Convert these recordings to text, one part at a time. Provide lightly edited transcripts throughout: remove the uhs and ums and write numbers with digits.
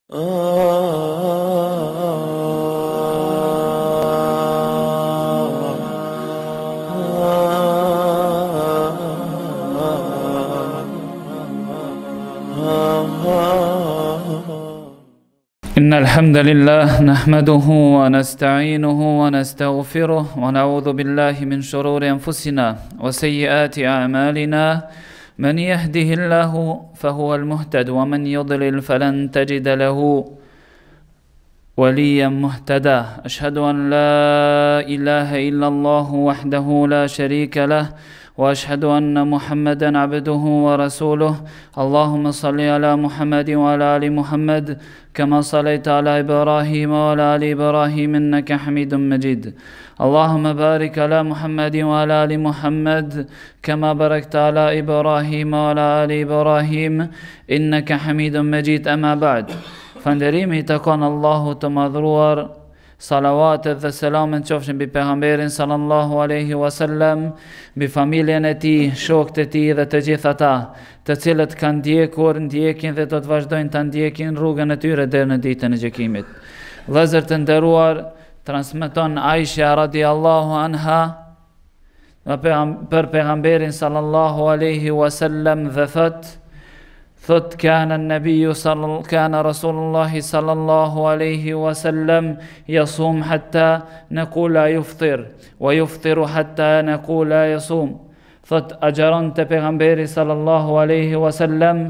إن الحمد لله نحمده ونستعينه ونستغفره ونعوذ بالله من شرور أنفسنا وسيئات أعمالنا من يهده الله فهو المهتد ومن يضلل فلن تجد له وليا مهتدا أشهد أن لا إله إلا الله وحده لا شريك له وأشهد أن محمدا عبده ورسوله اللهم صل على محمد وعلى آل محمد كما صليت على إبراهيم وعلى آل إبراهيم إنك حميد مجيد اللهم بارك على محمد وعلى آل محمد كما باركت على إبراهيم وعلى آل إبراهيم إنك حميد مجيد أما بعد فندريمي تكون الله تمذروار Salavatet dhe selamet qofshin mbi pejgamberin sallallahu alaihi wasallam, mbi familjen e tij, shokët e tij dhe të gjithë ata, të cilët kanë ndjekur, ndjekin dhe do të vazhdojnë të ndjekin rrugën e tyre deri në ditën e gjykimit. Vëllezër të nderuar, transmeton Aisha radiallahu anha për pejgamberin sallallahu alaihi wasallam dhe thot كان رسول الله صلى الله عليه وسلم يصوم حتى نقول لا يفطر ويفطر حتى نقول لا يصوم thot agjeronte pejgamberi sallallahu alaihi wasallam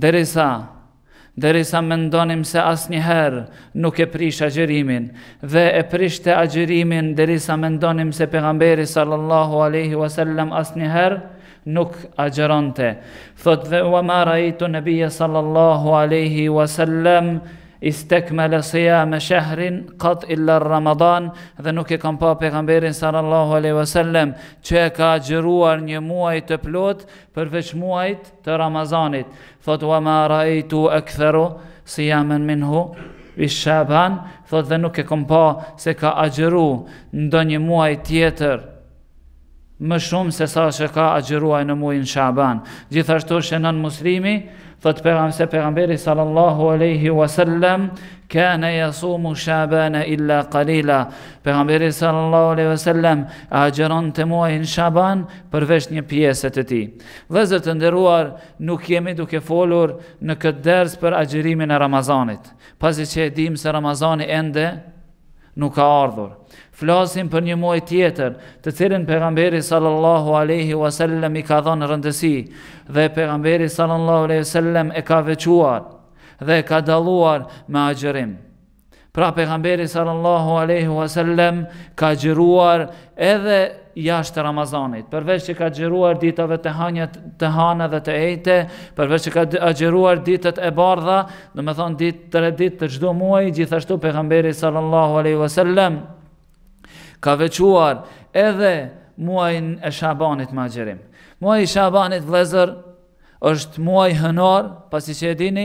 derisa mendonim se asnjëherë nuk e prish agjerimin dhe e prishte agjerimin derisa mendonim se pejgamberi sallallahu alaihi wasallam asnjëherë nuk agjeronte. Thot dhe wa ma raitu nabiyya sallallahu alaihi wasallam istakmala siyam shahrin qat illa Ramadan, dhe nuk e kam pa pejgamberin sallallahu alaihi wasallam që ka agjeruar një muaj të plot përveç muajit të Ramazanit. Thot wa ma raitu aktharu siyaman minhu Shaban, thot dhe nuk e kam pa se ka agjeru ndonjë muaj tjetër më shumë se sa që ka agjeruar në muajin Shaban. Gjithashtu shënon Muslimi, thot pejgamberi sallallahu alaihi wasallam kana yasumu Shaban illa qalila. Pejgamberi sallallahu alaihi wasallam agjeronte muajin Shaban përveç një pjesë të tij. Vëllezër të nderuar, nuk jemi duke folur në këtë ders për agjerimin e Ramazanit, pasi që e dim se Ramazani ende nuk ka ardhur. Flasim për një muaj tjetër, të cilin pejgamberi sallallahu alaihi wasallam i ka dhënë rëndësi dhe pejgamberi sallallahu alaihi wasallam e ka veçuar dhe e ka dalluar me agjerim. Pra pejgamberi sallallahu alaihi wasallam ka agjeruar edhe jashtë Ramazanit, përveç që ka agjeruar ditave të hana dhe të ejte, përveç që ka agjeruar ditët e bardha, do me thonë tre ditë të çdo muaji, gjithashtu pejgamberi sallallahu alaihi wasallam ka veçuar edhe muajin e Shabanit me agjerim. Muaji i Shabanit, vëllezër, është muaj hënar, pasi që e dini,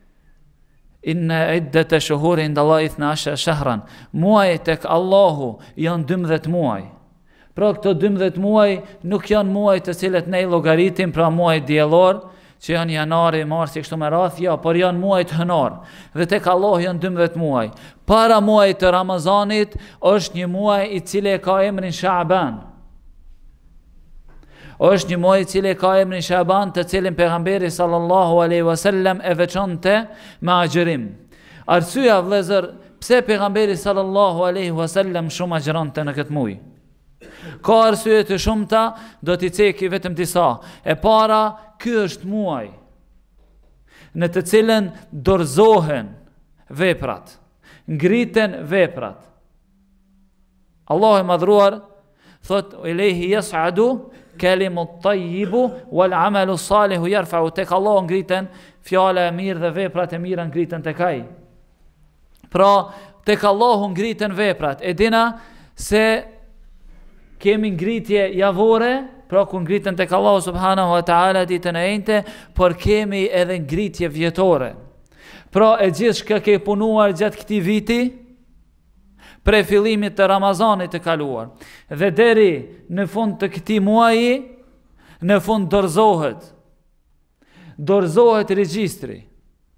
inna iddata shuhuri inda Allahi 12 shahran. Muaji tek Allahu janë 12 muaj. Pra këto 12 muaj nuk janë muaj të cilët ne i llogaritim, pra muaj diellor, që janë janari, marsi, kështu me radhë, ja, por janë muajt hënar. Dhe tek Allah janë 12 muaj. Para muajit të Ramazanit është një muaj i cili e ka emrin Shaaban. Është një muaj i cili e ka emrin Shaaban, të cilin pejgamberi sallallahu alaihi wasallam e veçonte me agjerim. Arsyeja, vëllezër, pse pejgamberi sallallahu alaihi wasallam shumë agjeronte në këtë muaj? Ka arsye të shumta, do t'i ceki vetëm disa. E para, ky është muaj në të cilën dorëzohen veprat, ngriten veprat. Allahu i madhruar thot ilayhi yas'adu kalimu at-tayyibu wal 'amalu s-salihu yarfa'u. Tek Allah ngriten fjala e mirë dhe veprat e mira ngriten tek ai. Pra tek Allahu ngriten veprat. E dina se kemi ngritje javore, pra ku ngritën tek Allahu subhanahu wa ta'ala ditën e njëjtë, por kemi edhe ngritje vjetore. Pra e gjithë shka ke punuar gjatë këtij viti, pre fillimit të Ramazanit të kaluar, dhe deri në fund të këtij muaji, në fund dorëzohet regjistri.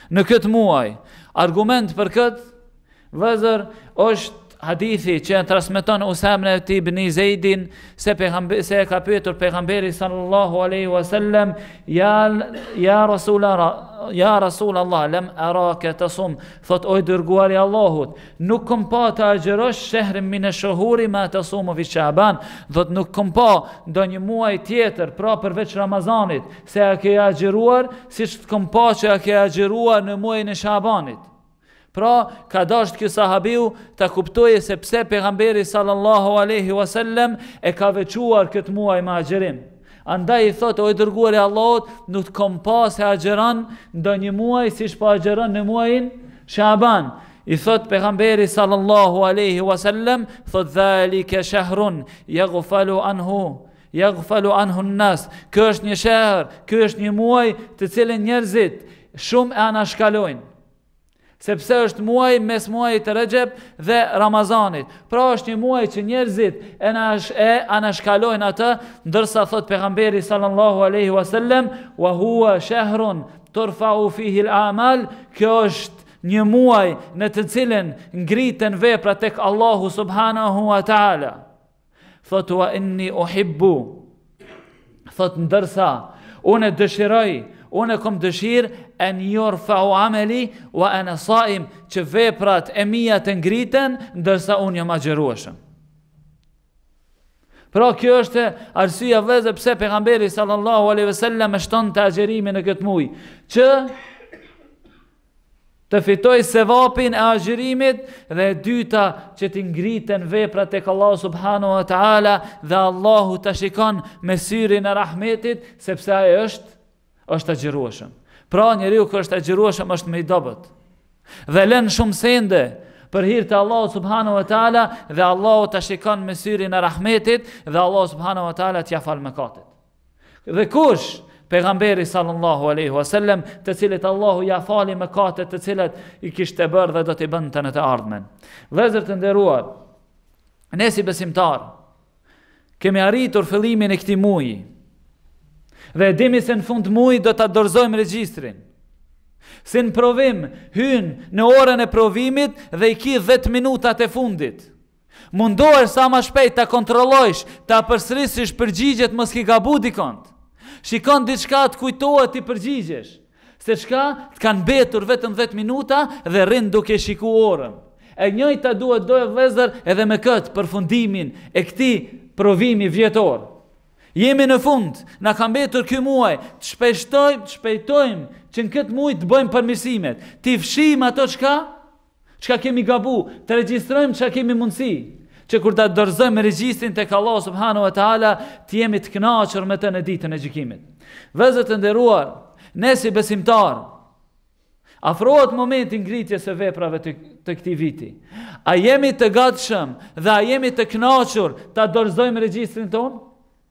në këtë muaj. Argument për këtë, vëzër, është hadithi që e transmeton Usame ibn Zeidin se e ka pyetur pejgamberi sallallahu alaihi wasallam, ya Rasulallah, lam araka tasum, thot o i dërguari i Allahut, nuk kom pa të agjërosh shehrin min ash-shuhuri ma tasumu fi Sha'ban, thot nuk kom pa ndonjë muaj tjetër pra përveç Ramazanit se a ke agjëruar siç kom pa që a ke agjëruar në muajin e Sha'banit. Pra, ka dasht ky sahabiu ta kuptoje se pse pejgamberi sallallahu alaihi wasallam e ka veçuar këtë muaj me agjërim. Andaj i thot, o i dërguari i Allahut, nuk kom pa se agjeron ndonjë muaj siç po agjeron në muajin Sha'ban. I thot pejgamberi sallallahu alaihi wasallam, thot dhalika shahrun yaghfalu anhu an-nas. Ky është një shehr, ky është një muaj të cilin njerëzit shumë e anashkalojnë. Sepse është muaj mes muajit të Rexhep dhe Ramazanit. Pra është një muaj që njerëzit e anashkalojnë atë, ndërsa thot pejgamberi sallallahu alaihi wasallam, wa huwa shahrun turfa'u fihi al-a'mal, kjo është një muaj në të cilin ngriten vepra tek Allahu subhanahu wa ta'ala. Thot wa inni uhibbu, thot ndërsa unë dëshiroj, unë kom dëshirë en yurfa'u amali wa ana sa'im, që veprat e mia të ngriten ndërsa unë jam agjërueshëm. Pra kjo është arsyeja vëllezër pse pejgamberi sallallahu alaihi wasallam e shtonte agjërimin në këtë muaj, që të fitoj sevapin e agjërimit, dhe e dyta që të ngriten veprat tek Allahu subhanahu wa ta'ala dhe Allahu ta shikon me syrin e rahmetit, sepse ai është agjërueshëm. Pra njeriu që është agjërueshëm është më i dobët. Dhe lën shumë sende për hir të Allahut subhanahu wa ta'ala dhe Allahu ta shikon me syrin e rahmetit dhe Allahu subhanahu wa ta'ala t'ia fal mëkatet. Dhe kush? Pejgamberi sallallahu alaihi wasallam, të cilët Allahu ja fali mëkatet të cilat i kishte bërë dhe do t'i bënte në të ardhmen. Vëllezër të nderuar, ne si besimtar kemi arritur fillimin e këtij muaji. Dhe dimi se në fund muaj do ta dorëzojmë regjistrin. Si në provim, hyn në orën e provimit dhe i ki 10 minutat e fundit. Mundohesh sa më shpejt ta kontrollojsh, ta përsërisësh përgjigjet, mos ki gabu dikont. Shikon diçka të kujtohet ti përgjigjesh. Se çka të kanë mbetur vetëm 10 minuta dhe rrin duke shikuar orën. E njëjta duhet doje vëllezër edhe me këtë përfundimin e këtij provimi vjetor. Jemi në fund, na ka mbetur ky muaj, të shpejtojmë që në këtë muaj të bëjmë përmirësimet, të fshijmë ato çka kemi gabu, të regjistrojmë çka kemi mundësi, që kur ta dorëzojmë regjistrin tek Allahu subhanahu wa ta'ala, të jemi të kënaqur me të në ditën e gjykimit. Vëllezër të nderuar, ne si besimtar, afrohet momenti ngritjes së veprave të këtij viti. A jemi të gatshëm dhe a jemi të kënaqur ta dorëzojmë regjistrin tonë?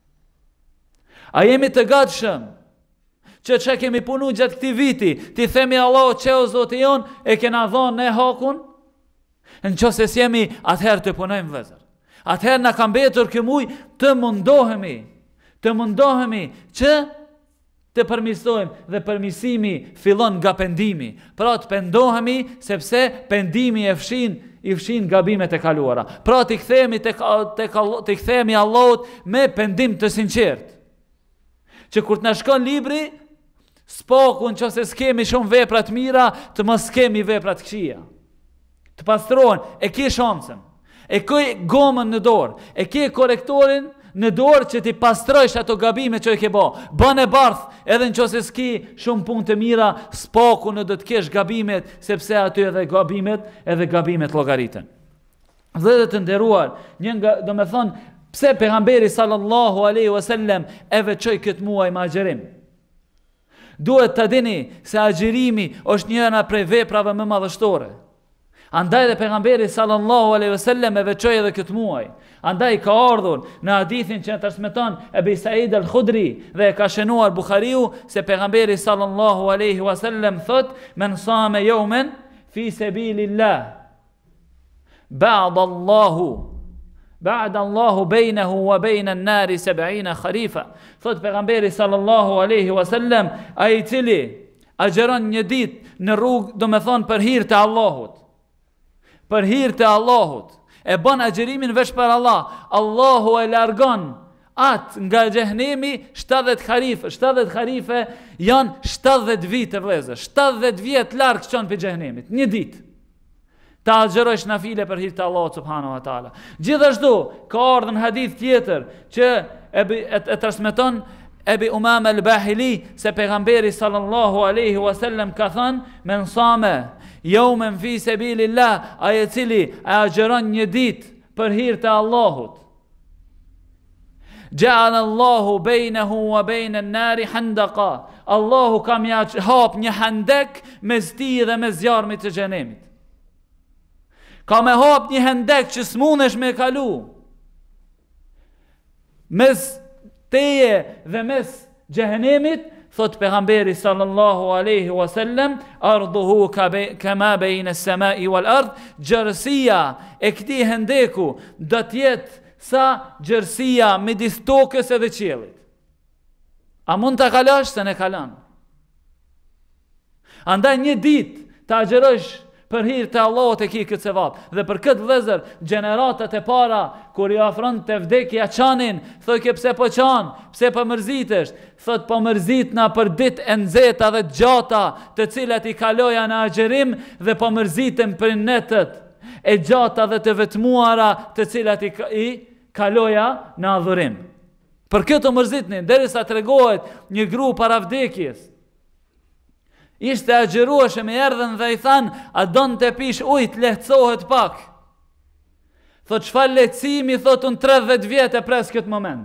A jemi të gatshëm që kemi punu gjatë këtij viti, ti themi Allahu çeu Zoti jon, e kena dhënë ne hakun? Nëse s'jemi, atëherë të punojmë vëllezër. Atëherë na ka mbetur ky muaj të mundohemi që të përmirësojmë, dhe përmirësimi fillon nga pendimi. Pra të pendohemi, sepse pendimi i fshin gabimet e kaluara. Pra të kthehemi Allahut me pendim të sinqert. Që kur të na shkon libri, spokun nëse s'kemi shumë vepra të mira, të mos kemi vepra të këqija. Të pastrohen, e ke shansën, e ke gomën në dorë, e ke korektorin në dorë që ti pastrojsh ato gabime që e ke bë. Bën e bardh, edhe nëse s'ki shumë punë të mira, spokun në do të kesh gabimet, sepse aty edhe gabimet llogariten. Vëllezër të nderuar, pse pejgamberi sallallahu alaihi wasallam e veçoi këtë muaj me agjërim? Duhet ta dini se agjërimi është njëra prej veprave më madhështore. Andaj dhe pejgamberi sallallahu alaihi wasallam e veçoi edhe këtë muaj. Andaj ka ardhur në hadithin që transmeton Ebu Said al-Khudri dhe e ka shënuar Buhariu se pejgamberi sallallahu alaihi wasallam thot: "Men sama yawman fi sabilillah ba'da Allahu bejnehu wa bejnë në nari 70 kharifa." Thot pejgamberi sallallahu alaihi wasallam, ai i cili agjeron një ditë në rrugë, do me thonë për hir të Allahut. Për hir të Allahut. E bën agjerimin veç për Allah. Allahu e largon atë nga xhehenemi 70 harife. 70 harife janë 70 vite vëllezër. 70 vjet larg çon për xhehenemit. Një ditë. Ta agjerojsh nafile për hir të Allahut subhanahu wa taala. Gjithashtu ka ardhur në hadith tjetër që e transmeton Ebi Umame al-Bahili se pejgamberi sallallahu alaihi wasallam ka thënë: "Men sama yawman fi sabilillah", ai i cili e agjeron një ditë për hir të Allahut, "Ja'ala Allahu bainahu wa baina an-nari handaqa", Allahu ka më hap një handek mes tij dhe mes zjarmit të xhenemit. Ka me hap një hendek që s'munesh me kalu mes teje dhe mes xhehenemit, thot pejgamberi sallallahu alaihi wasallam: "Arduhu kama bayna as-sama'i wal ard", gjerësia e këtij hendeku do të jetë sa gjerësia midis tokës edhe qiellit. A mund ta kalosh se ne kalon? Andaj një ditë ta agjerosh për hir të Allahut e ki këtë sevap. Dhe për këtë vëllezër, gjeneratat e para kur i afron te vdekja çanin, thotë ke pse po çan, pse po mërzitesh? Thot po mërzitna për ditë e nxehta dhe gjata, të cilat i kaloja në agjerim, dhe po mërzitëm për netët e gjata dhe të vetmuara, të cilat i kaloja në adhurim. Për këtë mërzitni, derisa tregohet një gru para vdekjes. Ishte agjerueshëm, i erdhën dhe i thanë: "A don të pish ujë, lehtësohet pak?" Thot: "Çfarë lehtësimi?" Thot: "Unë 30 vjet e pres këtë moment."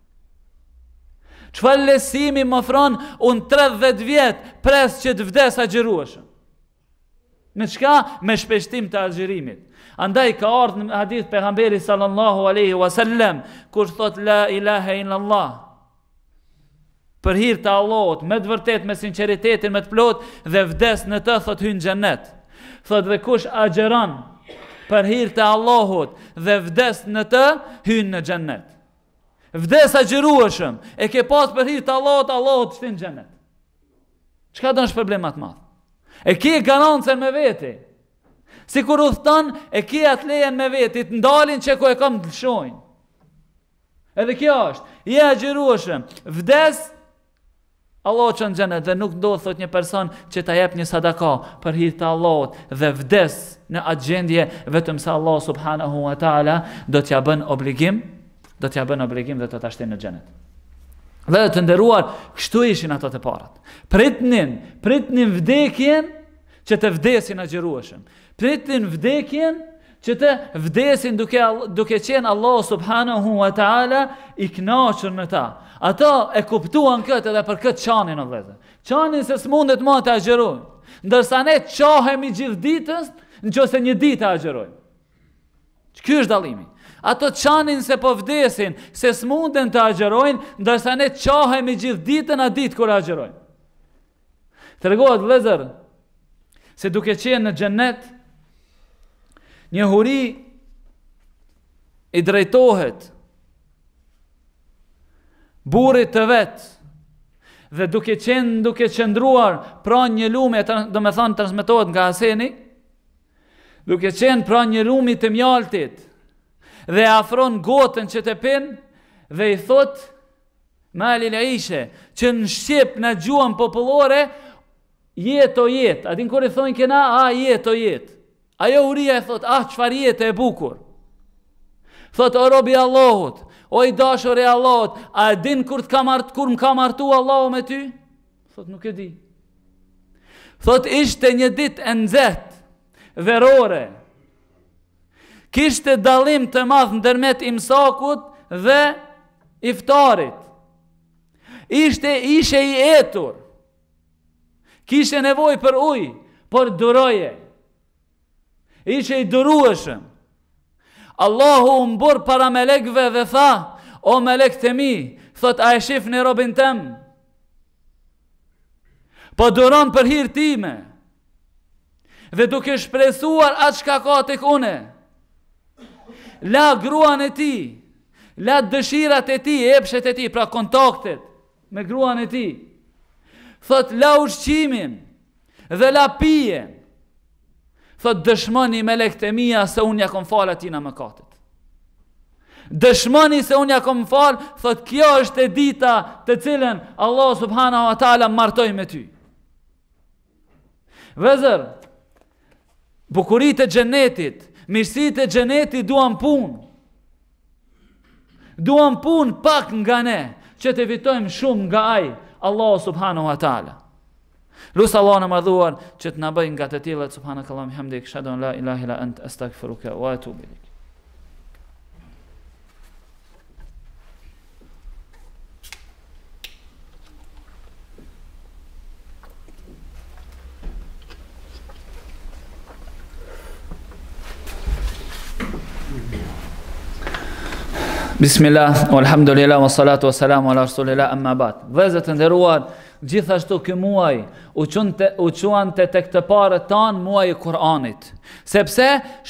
"Çfarë lehtësimi më ofron?" "Unë 30 vjet pres që të vdes agjerueshëm." Me çka? Me shpeshtim të agjerimit. Andaj ka ardhur në hadith pejgamberi sallallahu alaihi wasallam kur thot: "La ilaha illallah", për hir të Allahut, me të vërtet, me sinqeritetin, me të plot, dhe vdes në të, thot hyn xhennet. Thot dhe kush agjeron për hir të Allahut dhe vdes në të, hyn në xhennet. Vdes agjerueshëm, e ke pas për hir të Allahut, Allahu të shtin në xhennet. Çka do është problem më të madh? E ke garancën me veti. Sikur udhton, e ke atë lejen me veti, të ndalin që ku e kam të lëshojnë. Edhe kjo është, je agjerueshëm, vdes, Allah që në xhenet, dhe nuk ndodh thot një person që ta jep një sadaka për hir të Allahut dhe vdes në atë gjendje, vetëm se Allah subhanahu wa taala do t'ja bën obligim, dhe do ta shtin në xhenet. Dhe të nderuar, kështu ishin ato të parat. Pritnin vdekjen që të vdesin agjerueshëm. Pritnin vdekjen që të vdesin duke qenë Allah subhanahu wa taala i kënaqur në ta. Ato e kuptuan këtë edhe për këtë qanin o vëllezër. Qanin se s'mundet më të agjerojnë. Ndërsa ne qahemi gjithë ditës, nëse një ditë agjerojnë. Ky është dallimi. Ato qanin se po vdesin, se s'munden të agjerojnë, ndërsa ne qahemi gjithë ditën a ditë kur agjerojnë. Tregohet vëllezër se duke qenë në xhennet, një huri i drejtohet burrit të vet, dhe duke qëndruar pranë një lumi, do me thonë transmetohet nga Haseni, duke qenë pranë një lumi të mjaltit, dhe afron gotën që të pin, dhe i thot Mali Laishe, që në Shqip në gjuhën popullore, jetë o jetë. A din kur i thonë kena, jetë o jetë. Ajo uria e thot, çfarë jetë e bukur. Thot: "O robi Allahut, o i dashur i Allahut, a din kur më ka martu Allahu me ty?" Thot: "Nuk e di." Thot: "Ishte një ditë e nxehtë, verore. Kishte dallim të madh ndërmjet imsakut dhe iftarit. Ishe i etur. Kishe nevojë për ujë, por duroje. Ishe i durueshëm. Allahu mbor para melekve dhe tha: "O melek të mi", thot: "A e shifni robin tem? Po duron për hir time. Dhe duke shpresuar atë çka ka tek une. La gruan e ti, la dëshirat e ti, epshet e ti, pra kontaktet me gruan e ti. Thot: la ushqimin, dhe la pije. Thot dëshmoni me lekët e mia se unë ja kom falë atina mëkatet. Dëshmoni se unë ja kom falë, thot kjo është e dita të cilën Allah subhanahu wa taala martoi me ty. Vëzër, bukuritë e xhenetit, mirësitë e xhenetit duan punë. Duan punë pak nga ne, që të fitojmë shumë nga ai, Allah subhanahu wa taala. Lusë Allah në madhuar që të nabëj nga të tillët. Subhanakallahu bihamdik, ashhadu an la ilaha illa ant, astaghfiruka wa atubu ilayk. Bismillah, walhamdulillah, wa salatu wa salamu ala rasulillah, amma ba'd. Vëllezër të nderuar, gjithashtu ky muaj u quante tek të parët tanë muaji i Kur'anit, sepse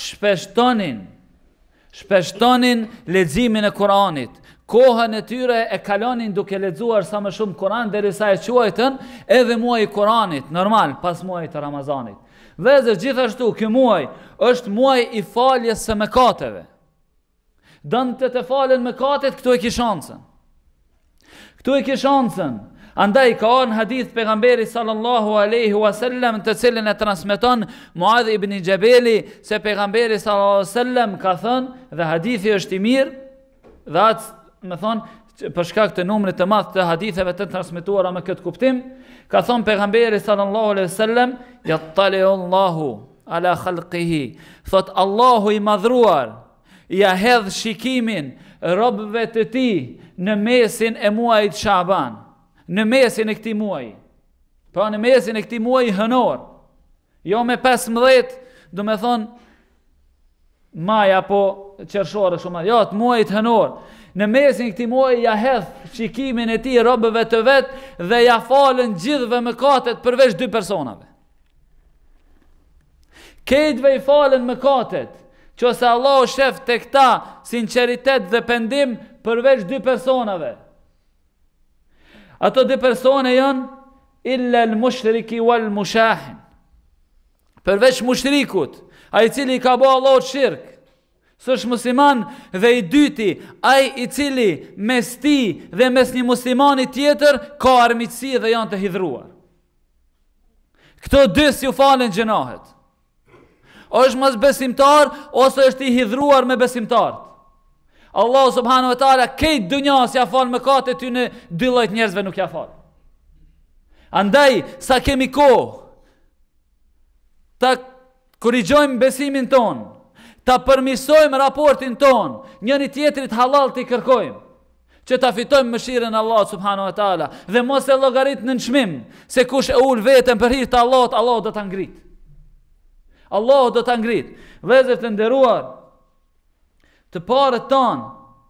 shpeshtonin leximin e Kur'anit. Kohën e tyre e kalonin duke lexuar sa më shumë Kur'an derisa e quajtën edhe muaji i Kur'anit, normal, pas muajit të Ramazanit. Vëllezër, gjithashtu ky muaj është muaji i faljes së mëkateve. Dënë të falen mëkatet, këtu e ki shansën. Këtu e ki shansën. Andaj ka orë në hadith pejgamberi sallallahu aleyhi wasallam, të cilin e transmeton Muadh ibn Jabeli, se pejgamberi sallallahu aleyhi wasallam ka thënë, dhe hadithi është i mirë, dhe atë me thonë, për shkak të numrit të madh të haditheve të transmetuara me këtë kuptim, ka thënë pejgamberi sallallahu aleyhi wasallam, yattali'u Allahu ala khalqihi, thot Allahu i madhruar, ja hedh shikimin robëve të ti në mesin e muajit Shaban, në mesin e këtij muaji. Pra në mesin e këtij muaji hënor. Jo me 15, do me thonë maj apo qershor shumë. Jo, të muajit hënor. Në mesin e këtij muaji ja hedh shikimin e tij robëve të vet dhe ja falën gjithëve mëkatet përveç 2 personave. Këtëve i falën mëkatet. Që se Allah o shef të këta sinceritet dhe pendim përveç 2 personave. Ato 2 persone janë illa l-mushriki wal-mushahin. Përveç mushrikut, a i cili ka bo Allah o shirk, së është musliman, dhe i dyti, a i cili mes ti dhe mes një muslimani tjetër ka armiqësi dhe janë të hidhruar. Këto 2 s'ju falen gjenahet. është mos besimtar ose është i hidhruar me besimtarët. Allah subhanahu wa taala këtë dunjas ja fal mëkatet ty në 2 lloj njerëzve nuk ja fal. Andaj sa kemi kohë ta korrigjojmë besimin ton, ta përmirësojmë raportin ton, njëri tjetrit halal të kërkojmë, që ta fitojmë mëshirën e Allahut subhanahu wa taala dhe mos e llogarit në çmim, se kush e ul veten për hir të Allahut, Allahu do ta ngrit. Allahu do ta ngrit. Vëllezër të nderuar, të parët tanë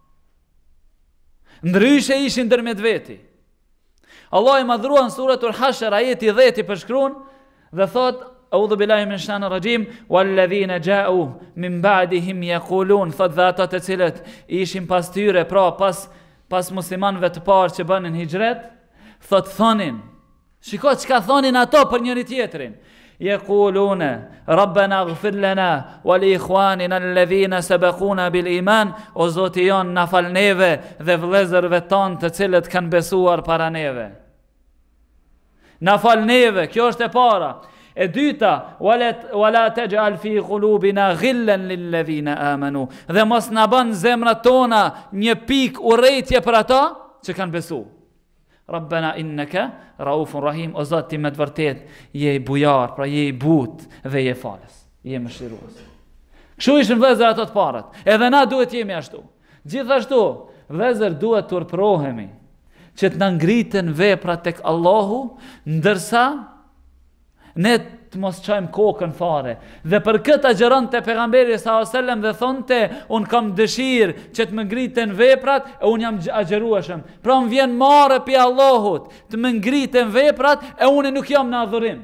ndryshe ishin ndërmjet veti. Allah i madhruan suratul Hashr ajeti 10 përshkruan dhe thot A'udhu billahi min shaitanir rajim walladhina ja'u min ba'dihim yaqulun, thot dhe ata të cilët ishin pas tyre, pra pas muslimanëve të parë që bënin hijret, thot thonin, shiko çka thonin ato për njëri tjetrin. Yaquluna rabbana ighfir lana wa li ikhwanina alladhina sabaquna bil iman, o Zoti jon na fal neve dhe vëllezërve tanë të cilët kanë besuar para neve. Na fal neve, kjo është e para. E dyta, wala taj'al fi qulubina ghillan lil ladhina amanu, dhe mos na bën zemrat tona një pikë urrëtie për ata që kanë besuar. Rabbana innaka raufun rahim, o Zot ti me të vërtet je i bujar, pra je i butë dhe je falës, je mëshirues. Kështu ishin vëllezër ato të parët. Edhe na duhet jemi ashtu. Gjithashtu, vëllezër duhet të urprohemi që të na ngriten veprat tek Allahu, ndërsa ne të mos çojmë kokën fare. Dhe për këtë agjeron te pejgamberi sallallahu alajhi wasallam dhe thonte, un kam dëshirë që të më ngriten veprat e un jam agjerueshëm. Pra më vjen marrë pi Allahut të më ngriten veprat e unë nuk jam në adhurim.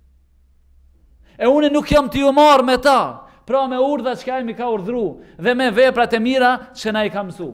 E unë nuk jam të ju marr me ta. Pra me urdha që ai më ka urdhëru dhe me veprat e mira që na i ka mësu.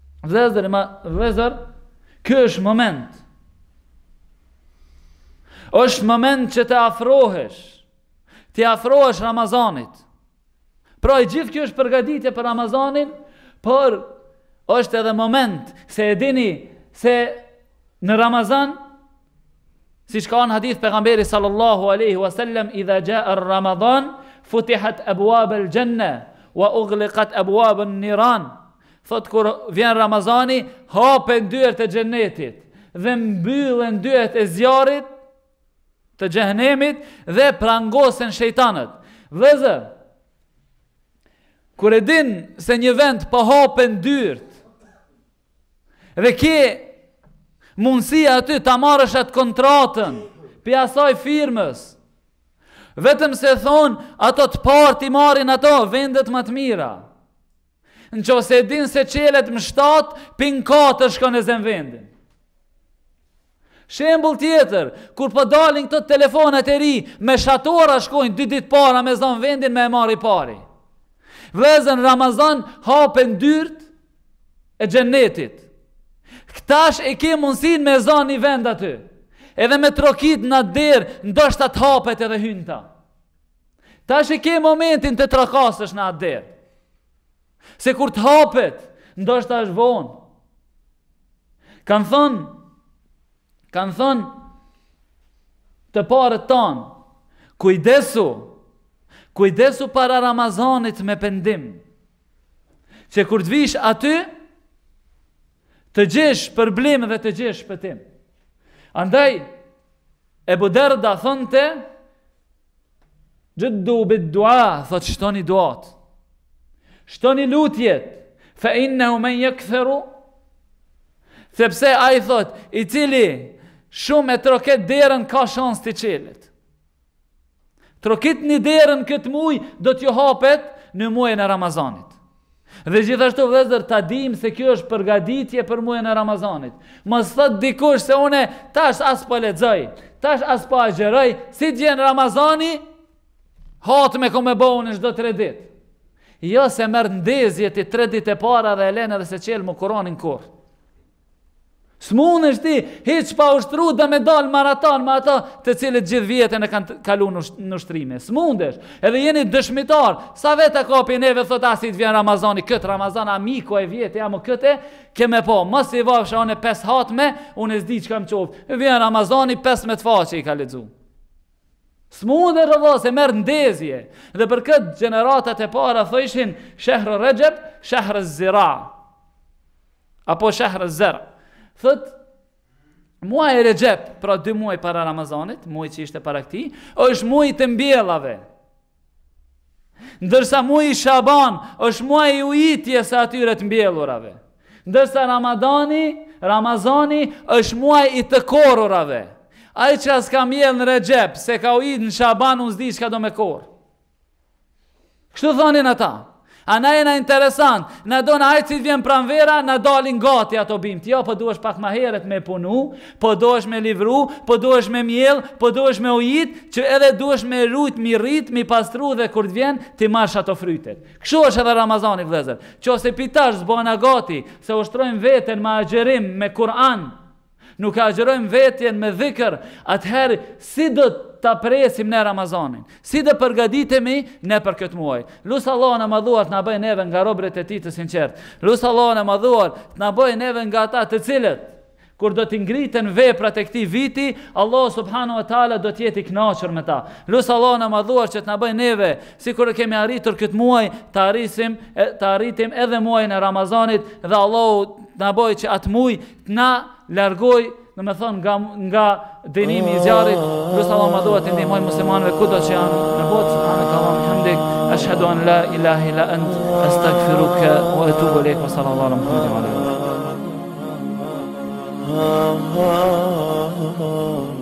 Vëllezër, ky është moment. është moment që të afrohesh Ramazanit. Pra i gjithë kjo është përgatitje për Ramazanin, por është edhe moment se e dini se në Ramazan, si që ka në hadith pejgamberi sallallahu alaihi wasallam, idha jaa Ramadan futihat abwab al-janna wa ughliqat abwab an-niran. Thot kur vjen Ramazani, hapen dyert e xhenetit dhe mbyllen dyert e zjarrit të xhehenemit dhe prangosen shejtanët. Vëllezër, kur e din se një vend po hapen dyert dhe ke mundësia aty ta marrësh atë kontratën për asaj firmës, vetëm se thonë ato të parë ti marrin ato vendet më të mira. Nëse e din se qelet më 7, pin 4 shkon e zem vendin. Shembull tjetër, kur po dalin këto telefonat e ri, me shatora shkojnë 2 ditë para me zon vendin me e marri pari. Vëllezër, në Ramazan hapen dyert e xhenetit. Këtash e ke mundësin me zon një vend aty. Edhe me trokit në derë, ndoshta të hapet edhe hynta. Tash e ke momentin të trokasësh në atë derë. Se kur të hapet, ndoshta është vonë. Kanë thonë të parët tanë, kujdesu para Ramazanit me pendim, që kur të vish aty, të gjesh problem dhe të gjesh shpëtim. Andaj, Ebu Derda thonte, gjëddu bid dua, thot shtoni duat, shtoni lutjet, fa innehu men yaktheru, sepse a i thot, i cili shumë e troket derën ka shans të qelit. Trokit një derën këtë muj, do t'ju hapet në muajin e Ramazanit. Dhe gjithashtu vëllezër, ta dim se kjo është përgatitje për muajin e Ramazanit. Mos thot dikush se une tash as po lexoj, tash as po agjeroj, si t'jen Ramazani, hat me kom e bëhun çdo 3 ditë. Jo se merr ndezje ti 3 ditë e para dhe e lën edhe se qel mu Kur'anin kur. S'mundesh ti hiç pa ushtru dhe me dal maraton me ata të cilët gjithë vjetën e kanë kalu në ushtrime. S'mundesh. Edhe jeni dëshmitar. Sa vetë kapi neve thot asit vjen Ramazani, këtë Ramazan amiku e vjetë jam këtë kemë po. Mos i vafsh anë 5 hatme, unë s'di çka më qoft. Vjen Ramazani 15 faqe i ka lexu. S'mundesh Allah se merr ndezje. Dhe për këtë gjeneratat e para thoshin shahr Rajab, shahr az-zira. Apo shahr az-zar. Thot, muaj e Recep, pra 2 muaj para Ramazanit, muaj që ishte para këtij, është muaj të mbjellave. Ndërsa muaj i Shaban është muaj i ujitjes së atyre të mbjellurave. Ndërsa Ramazani është muaj i të korrurave. Ai që s'ka mbjell në Recep, se ka ujit në Shaban, unë s'di çka do me korr. Kështu thonin ata. A na jena interesant, na do na ajtë si vjen pranvera, na dalin gati ato bimt. Jo, po duhesh pak ma heret me punu, po duhesh me livru, po duhesh me mjell, po duhesh me ujit, që edhe duhesh me rujt, mi rrit, mi pastru dhe kur të vjen, ti marsh ato frytet. Kështu është edhe Ramazani vëllezër. Qose pitash zbona gati, se ushtrojmë veten me agjerim, me Kur'an, nuk agjerojmë vetjen me dhikr, atëherë si do ta presim ne Ramazanin, si do përgatitemi ne për këtë muaj. Lut Allahun e madhuar të na bëjë neve nga robërit e tij të sinqert. Lut Allahun e madhuar të na bëjë neve nga ata të cilët kur do t'i ngriten veprat e këtij viti, Allah subhanahu wa taala do të jetë i kënaqur me ta. Lut Allahun e madhuar që të na bëjë neve, sikur e kemi arritur këtë muaj, të arritim edhe muajin e Ramazanit dhe Allahu na bëjë që atë muaj të na largoj, në me thonë nga dënimi i zjarrit. Lut Allahun e madhuar të ndihmojë muslimanëve kudo që janë në botë. Subhanakallahumma wa bihamdik, ashhadu an la ilaha illa ant, astaghfiruka wa atubu ilaik. Wa sallallahu ala Muhammadin wa ala alihi.